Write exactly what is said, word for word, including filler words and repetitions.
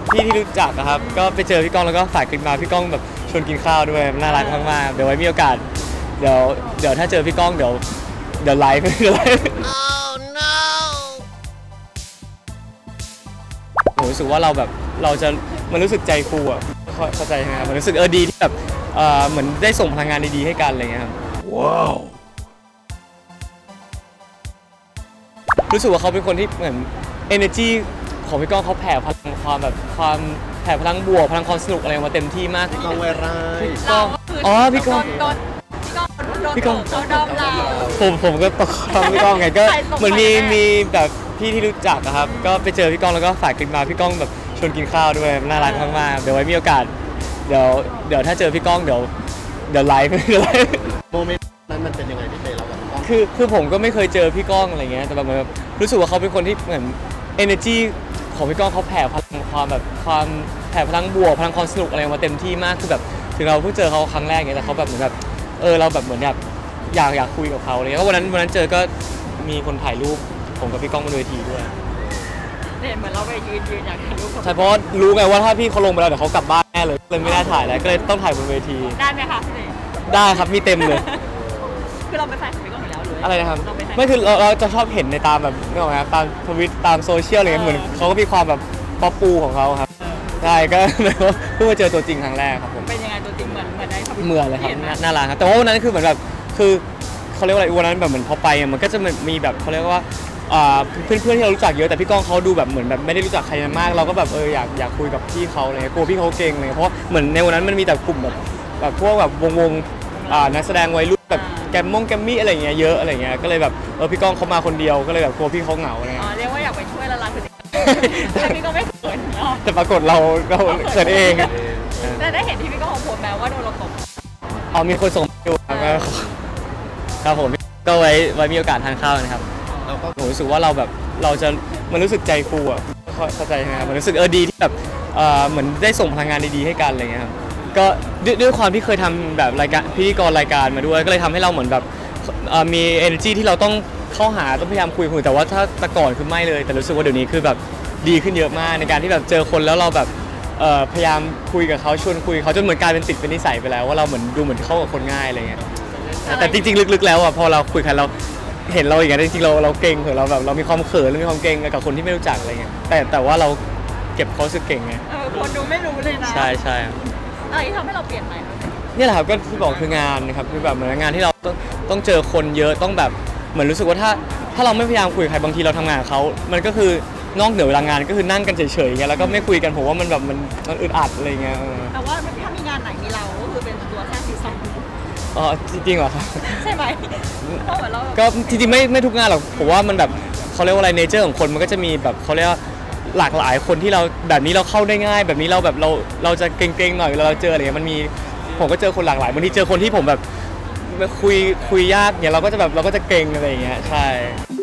พี่ที่รู้จักนะครับก็ไปเจอพี่ก้องแล้วก็ฝากคลิปมาพี่ก้องแบบชวนกินข้าวด้วยน่ารักมากๆเดี๋ยวไว้มีโอกาสเดี๋ยวเดี๋ยวถ้าเจอพี่ก้องเดี๋ยวเดี๋ยวไลฟ์เดี๋ยวไลฟ์ผมรู้สึกว่าเราแบบเราจะมันรู้สึกใจฟูอ่ะเข้าใจใช่ไหมครับมันรู้สึกเออดีที่แบบเออเหมือนได้ส่งพลังงานดีๆให้กันอะไรเงี้ยครับว้าวรู้สึกว่าเขาเป็นคนที่เหมือน energy ของพี่ก้องเขาแผ่พลังความแบบความแผ่พลังบวกพลังความสนุกอะไรมาเต็มที่มากพี่ก้องไวรัสพี่ก้องอ๋อพี่ก้องพี่ก้องเขาดอมเราผมผมก็ตกทำพี่ก้องไงก็เหมือนมีมีแบบพี่ที่รู้จักนะครับก็ไปเจอพี่ก้องแล้วก็ฝากคลิปมาพี่ก้องแบบชวนกินข้าวด้วยน่ารักมากๆเดี๋ยวไว้มีโอกาสเดี๋ยวเดี๋ยวถ้าเจอพี่ก้องเดี๋ยวเดี๋ยวไลฟ์เดี๋ยวไลฟ์โมเมนต์นั้นมันเป็นยังไงพี่เต้เราแบบคือคือผมก็ไม่เคยเจอพี่ก้องอะไรเงี้ยแต่แบบรู้สึกว่าเขาเป็นคนที่เหมือน energy ของพี่ก้องเขาแผ่พลังความแบบความแผ่พลังบวกพลังความสนุกอะไรมาเต็มที่มากคือแบบถึงเราเพิ่งเจอเขาครั้งแรกเงี้ยแต่เขาแบบเหมือนแบบเออเราแบบเหมือนแบบอยากอยากคุยกับเขาเลยก็วันนั้นวันนั้นเจอก็มีคนถ่ายรูปผมกับพี่ก้องบนเวทีด้วยเนี่ยเหมือนเราไปยืนยืนอยากถ่ายรูปใช่เพราะรู้ไงว่าถ้าพี่เขาลงไปแล้วเดี๋ยวเขากลับบ้านแน่เลยเลยไม่ได้ถ่ายแล้วก็เลยต้องถ่ายบนเวทีได้ไหมคะพี่ได้ครับมีเต็มเลยคือเราไปแฟนของพี่ก้องอยู่แล้วเลยอะไรนะครับไม่คือเราเราจะชอบเห็นในตามแบบนี่หรอครับตามทวิตตามโซเชียลอะไรเงี้ยเหมือนเขาก็มีความแบบป๊อปปูของเขาครับใช่ก็เลยเพิ่งมาเจอตัวจริงครั้งแรกครับผมเป็นยังไงตัวจริงเหมือนเหมือนในเหมือนเลยครับน่ารักครับแต่ว่าวันนั้นคือเหมือนแบบคือเขาเรียกว่าอะไรวันนั้นแบบเหมือนพอไปมันก็จะมีแบบเขาเรียกว่าเพื่อนเพื่อนที่เรารู้จักเยอะแต่พี่ก้องเขาดูแบบเหมือนแบบไม่ได้รู้จักใครมากเราก็แบบเอออยากอยากคุยกับพี่เขาเลยกลัวพี่เขาเก่งเลยเพราะเหมือนในวันนั้นมันมีแต่กลุ่มแบบแบบพวกแบบวงวงนักแสดงวัยรุ่นแบบแกมมงแกมมี่อะไรเงี้ยเยอะอะไรเงี้ยก็เลยแบบเออพี่ก้องเขามาคนเดียวก็เลยแบบกลัวพี่เขาเหงาอะไรเงี้ยเรียกว่าอยากไปช่วยละลายพฤติกรรมแต่พี่ก็ไม่เขินแต่ปรากฏเราเราเขินเองแต่ได้เห็นที่พี่ก้องของผมแม้ว่าโดนเราตบอ๋อมีคนส่งอยู่ครับผมก็ไว้ไว้มีโอกาสทานข้าวนะครับเราก็ผมรู้สึกว่าเราแบบเราจะมันรู้สึกใจฟูอ่ะเข้าใจใช่ไหมครับมันรู้สึกเออดีที่แบบเออเหมือนได้ส่งพลังงานดีๆให้กันอะไรเงี้ยครับก็ด้วยความที่เคยทำแบบรายการพิธีกรรายการมาด้วยก็เลยทำให้เราเหมือนแบบมี energy ที่เราต้องเข้าหาต้องพยายามคุยคุยแต่ว่าถ้าแต่ก่อนคือไม่เลยแต่รู้สึกว่าเดี๋ยวนี้คือแบบดีขึ้นเยอะมากในการที่แบบเจอคนแล้วเราแบบพยายามคุยกับเขาชวนคุยเขาจนเหมือนกลายเป็นติดเป็นนิสัยไปแล้วว่าเราเหมือนดูเหมือนเข้ากับคนง่ายอะไรเงี้ยแต่จริงๆลึกๆแล้วอ่ะพอเราคุยกันเราเห็นเราอย่างเงี้ยจริงๆเราเราเก่งเหรอเราแบบเรามีความเขินเรามีความเก่งกับคนที่ไม่รู้จักอะไรเงี้ยแต่แต่ว่าเราเก็บเขาสึกเก่งไงคนดูไม่รู้เลยนะใช่ใช่อะไรที่ทำให้เราเปลี่ยนไปนี่แหละครับก็ที่บอกคืองานนะครับคือแบบเหมือนงานที่เราต้องต้องเจอคนเยอะต้องแบบเหมือนรู้สึกว่าถ้าถ้าเราไม่พยายามคุยกับใครบางทีเราทำงานกับเขามันก็คือนอกเหนือเวลางานก็คือนั่งกันเฉยๆอย่างเงี้ยแล้วก็ไม่คุยกันผมว่ามันแบบมันมันอึดอัดอะไรเงี้ยแต่ว่าถ้ามีงานไหนมีเราก็คือเป็นตัวแทนสีสันอ๋อจริงเหรอครับใช่ไหมเพราะเหมือนเราก็จริงๆไม่ไม่ทุกงานหรอกผมว่ามันแบบเขาเรียกว่าอะไรเนเจอร์ของคนมันก็จะมีแบบเขาเรียกว่าหลากหลายคนที่เราแบบนี้เราเข้าได้ง่ายแบบนี้เราแบบเราเราจะเก่งๆหน่อยเราเจออะไรเงี้ยมันมีผมก็เจอคนหลากหลายบางทีเจอคนที่ผมแบบคุยคุยยากเนี่ยเราก็จะแบบเราก็จะเก่งอะไรอย่างเงี้ยใช่